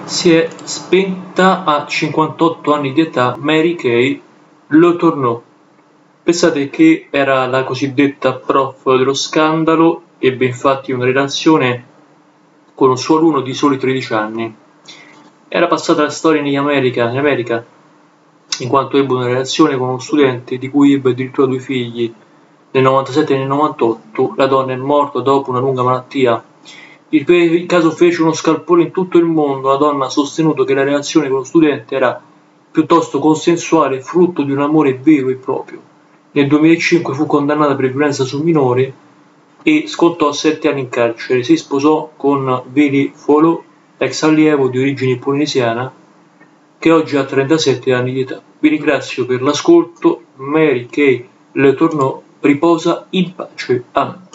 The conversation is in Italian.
Si è spenta a 58 anni di età Mary Kay Letourneau. Pensate che era la cosiddetta prof dello scandalo, ebbe infatti una relazione con un suo alunno di soli 13 anni. Era passata la storia in America, in quanto ebbe una relazione con uno studente di cui ebbe addirittura 2 figli. Nel 97 e nel 98 la donna è morta dopo una lunga malattia. Il caso fece uno scalpore in tutto il mondo. La donna ha sostenuto che la relazione con lo studente era piuttosto consensuale, frutto di un amore vero e proprio. Nel 2005 fu condannata per violenza su minore e scontò 7 anni in carcere. Si sposò con Willy Follow, ex allievo di origine polinesiana, che oggi ha 37 anni di età. Vi ringrazio per l'ascolto. Mary Kay Letourneau riposa in pace. Amen.